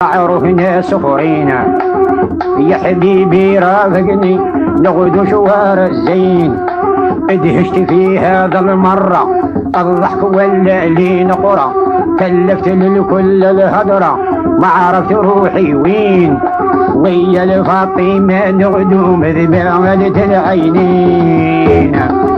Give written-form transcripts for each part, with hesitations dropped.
عرفنا سفرينا يا حبيبي رافقني نغدو شوار الزين ادهشت في هذا المرة الضحك ولا لي نقرة كلفت للكل الهدرة ما عرفت روحي وين ويا الفاطمة نغدو مذبالة العينين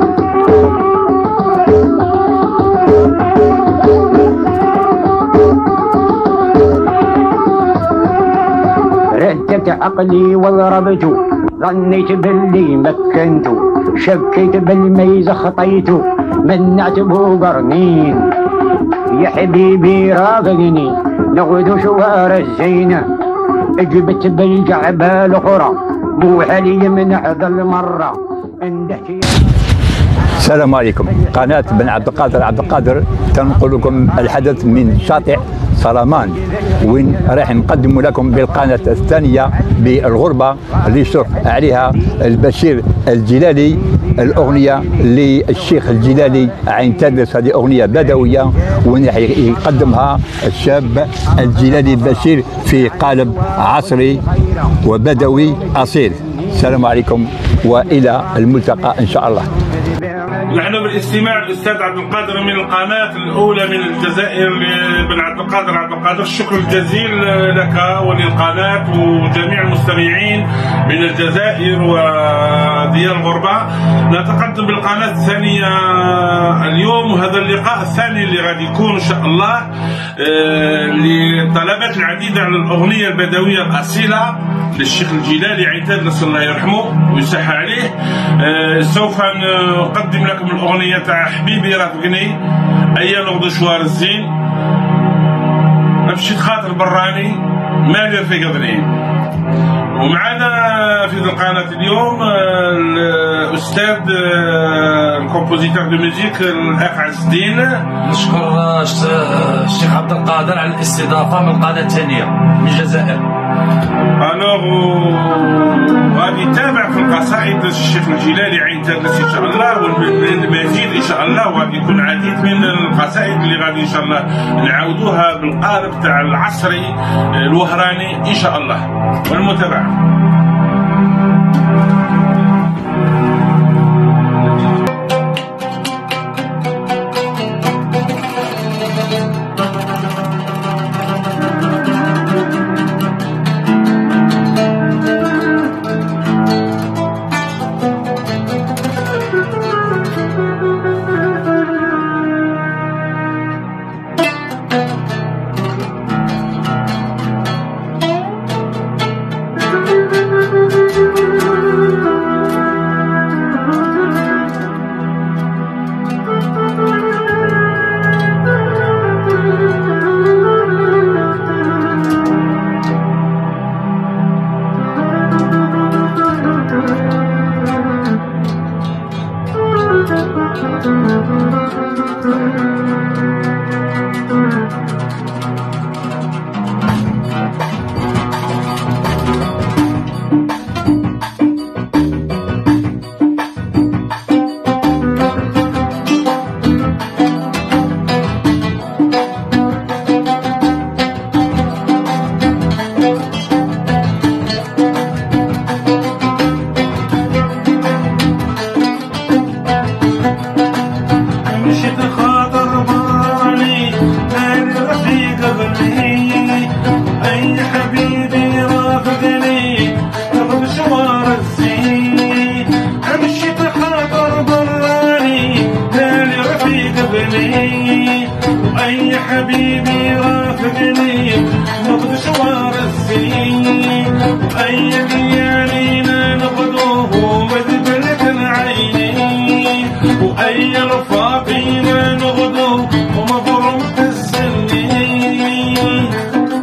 رتبت عقلي وضربته ظنيت باللي مكنته شكيت بالميز خطيته منعت بو قرنين يا حبيبي رافقني نغدو شوار الزينة اجبت بالجعبة الاخرى مو حالي من هذا المرة اندهتي. السلام عليكم. قناة بن عبد القادر تنقل لكم الحدث من شاطئ صرمان وين راح نقدم لكم بالقناة الثانية بالغربة اللي يشرف عليها البشير الجيلالي الاغنية للشيخ الجيلالي عين تادلس. هذه اغنية بدوية وين راح يقدمها الشاب الجيلالي البشير في قالب عصري وبدوي اصيل. السلام عليكم والى الملتقى ان شاء الله. نحن بالاستماع الاستاذ عبد القادر من القناه الاولى من الجزائر بن عبد القادر. الشكر الجزيل لك وللقناه وجميع المستمعين من الجزائر وديار الغربه. نتقدم بالقناه الثانيه اليوم وهذا اللقاء الثاني اللي غادي يكون ان شاء الله لطلبات العديده على الاغنيه البدويه الاصيله للشيخ الجيلالي عين تادلس الله يرحمه ويصح عليه. سوف نقدم لكم الاغنيه تاع حبيبي رافقني ايا نغدو شوار الزين مشيت خاطر براني مالي رافقني. ومعنا في القناه اليوم الاستاذ الكومبوزيتور دو ميوزيك الاخ عز الدين. نشكر الشيخ عبد القادر على الاستضافه من القناه الثانيه من الجزائر. غادي نتابع في القصائد الشيخ الجيلالي عين تادلس ان شاء الله والمزيد ان شاء الله وغادي يكون عديد من القصائد اللي غادي ان شاء الله نعاودوها بالقالب تاع العصري الوهراني ان شاء الله. والمتابعه. أي حبيبي رافقني نغدو شوار الزين أي ليالينا نغدوه مذبلة العينين وأي رفاقينا نغدو ومبروك السنين.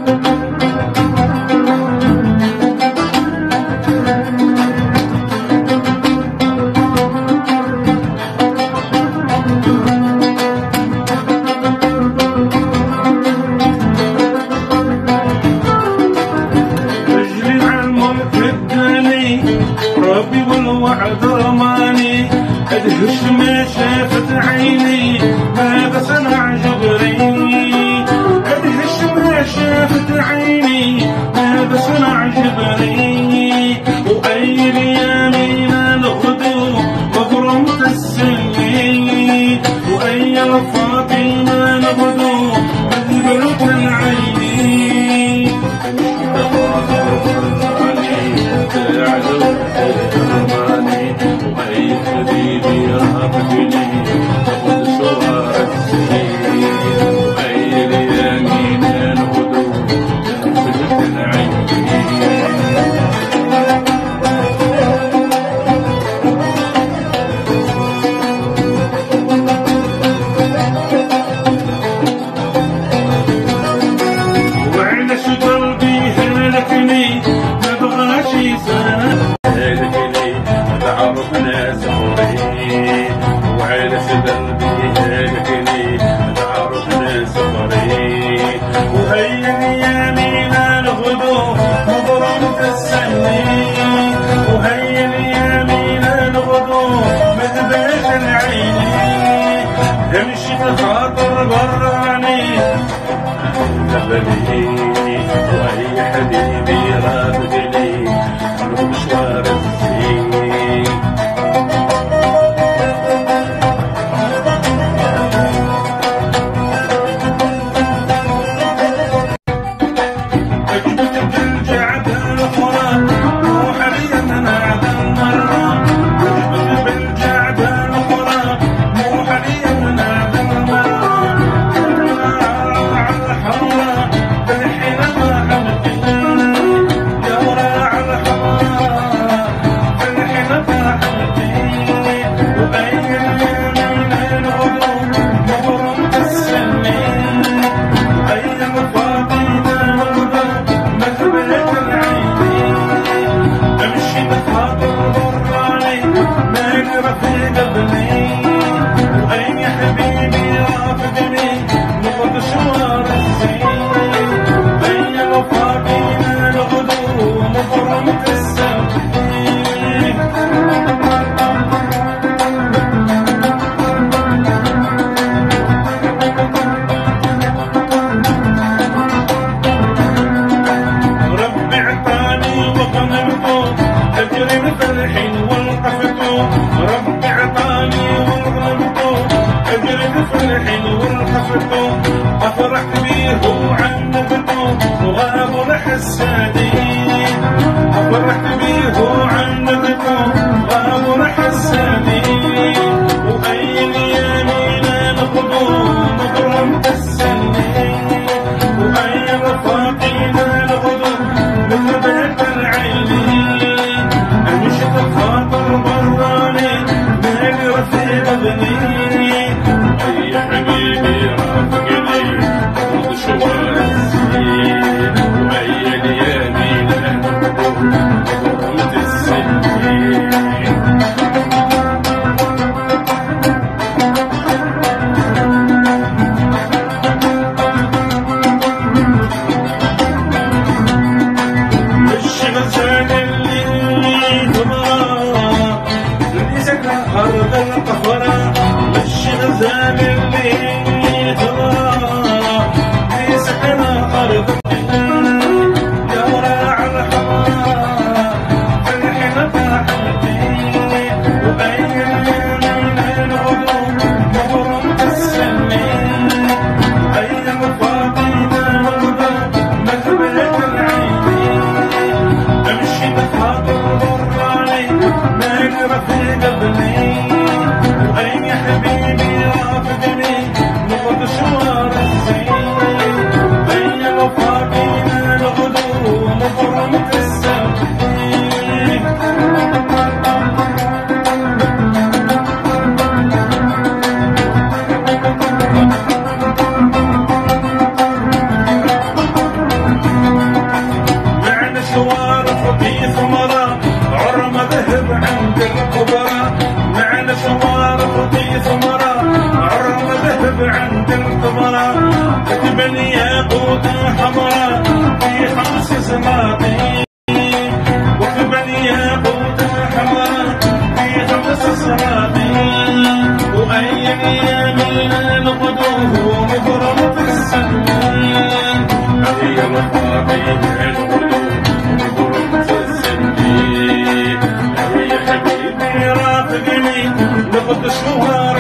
والوعد رماني ادهش ما شافت عيني ماذا صنع جبري ادهش ما شافت عيني جيلالي وأي حبيبي رافقني نروح مشوار الزين. أفرحت بيه وعنبته وغاب الحسادين، أفرحت بيه وعنبته وغاب الحسادين، وأين يمين القدوم مبرم السنين، وأين رفاقنا الغدر مثل بيت العينين، أمشت الخاطر براني مالي رفيق ابني، أي حبيبي رافقني مشوار الزين، وأي ليالي نهضة السنين. مش غزال اللي تبغى اللي سكن أرض القهوة، مش غزال اللي تبغى اللي سكن أرض يا وراء الحمار فرحنا فرحتي، وأي من الغدوم مبرم السنين، أي مفاقينا الغدر مذبلة العينين، أمشي بخاطر براني مالي رفيق ابني، وأي حبيبي رافقني نقض شوار الزين، أي مفاقينا الغدوم مبرم السنين. معنا شوارف في ثمرة عرم ذهب عند الكبرى، معنا شوارف في ثمرة عرم ذهب عند الكبرى، كتب الياقوت حمراء في 5 سلاطين، وكتب الياقوت حمراء في 5 سلاطين، وأي يمين القدوم مبرمة السنين، أي مفاقين القدوم مبرمة السنين، أي حبيبي رافقني نقض شهور